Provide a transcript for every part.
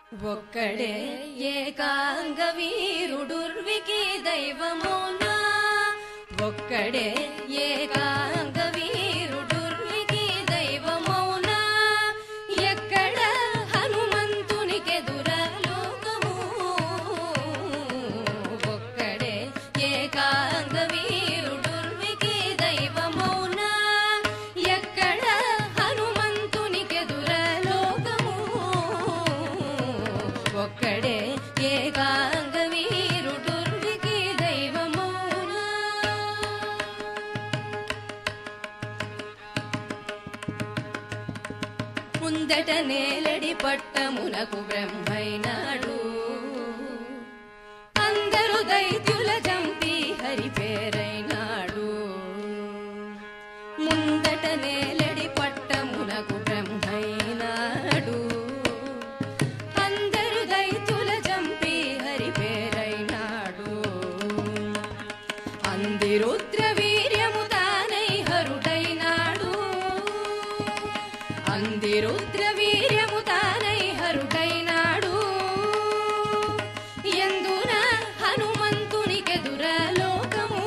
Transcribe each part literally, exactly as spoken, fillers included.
ఒక్కడే ఏకాంగ వీరుడుర్వికి దైవమౌనా ఒక్కడే ఏకాంగ వీరుడుర్వికి దైవమౌనా ఎక్కడ హనుమంతునికెదుర లోకము ఒక్కడే ఏకాంగ వీరుడుర్వికి దైవమౌనా ఎక్కడ హనుమంతునికెదుర లోకము ఒక్కడే ఏకాంగ వీరుడుర్వికి దైవమౌనా ముందట నేలడి పట్టమునకు బ్రహ్మైనాడు అందరు దైత్యుల చంపి హరి పేరైనాడు ముందట నేలడి పట్టమునకు బ్రహ్మైనాడు అందరు దైత్యుల చంపి హరి పేరైనాడు అందిరుద్ర వీర్యము తానై హరుడైనాడు అందిరుద్ర వీర్యము తానై హరుడైనాడు ఎందున హనుమంతునికెదుర లోకము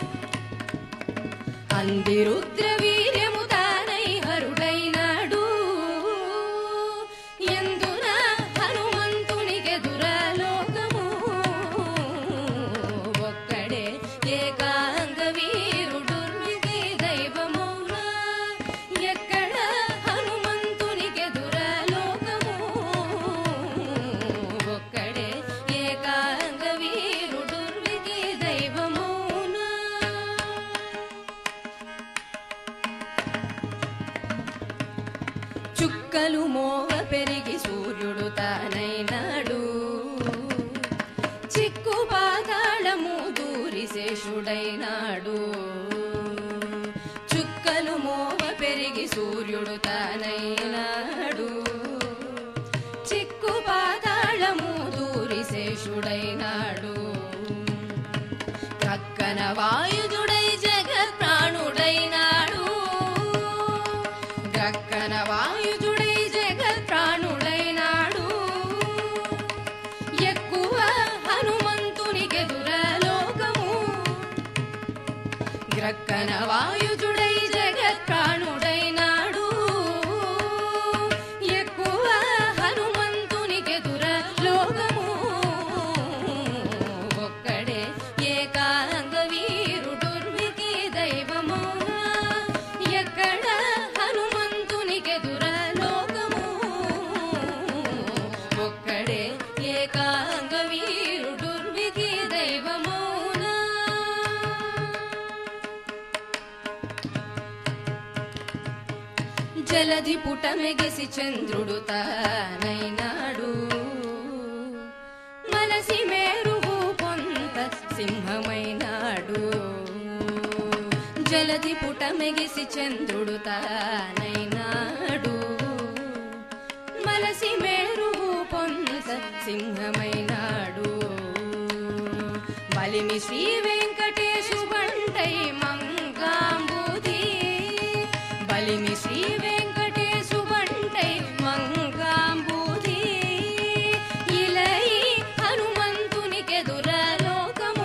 అందిరుద్ర వీర్యము తానై హరుడైనాడు ఎందున హనుమంతునికెదుర లోకము ఒక్కడే ఏకాంగ వీరుడుర్వికి దైవమౌనా ఎక్కడ హనుమంతునికెదుర లోకము ఒక్కడే ఏకాంగ వీరుడుర్వికి దైవమౌనా చుక్కలు మోవ పెరిగి సూర్యుడు తానైనాడు చిక్కు పాతాళము దూరి శేషుడైనాడు చుక్కలు మోవ పెరిగి సూర్యుడు తానైనాడు చిక్కు పాతాళము దూరి శేషుడైనాడు ప్రక్కన వాయుజుడై జగత్ ప్రాణుడైనాడు ప్రక్కన వాయుజుడై జగత్ ప్రాణుడైనాడు ఎక్కువ హనుమంతునికెదుర లోకము గ్రక్కన వాయుజుడై జగత్ ప్రాణుడైనాడు ఎక్కువ హనుమంతునికెదుర లోకము ఒక్కడే ఏకాంగ వీరుడుర్వికి దైవమౌనా ఎక్కడ హనుమంతునికెదుర లోకము ఒక్కడే ఏకాంగ వీరుడుర్వికి దైవమౌనా జలధి పుటమెగిసి చంద్రుడు తానైనాడు మనసి మేరువు పొంత సింహమైనాడు జలధి పుటమెగిసి చంద్రుడు తానైనాడు మనసి మేరువు పొంత సింహమైనాడు బలిమి శ్రీ వెంకటేశు బంటై మంగాంబుధి బలిమి శ్రీ వెంకటేశు బంటై మంగాంబుధి ఇలై హనుమంతునికెదుర లోకము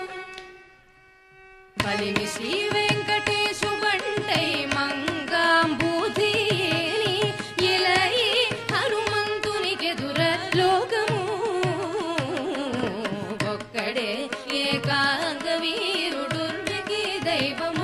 బలిమి శ్రీ వెంకటేశు బంటై మంగాంబుధి ఇలై హనుమంతునికెదుర లోకము ఒక్కడే ఏకాంగ వీరుడుర్వికి దైవము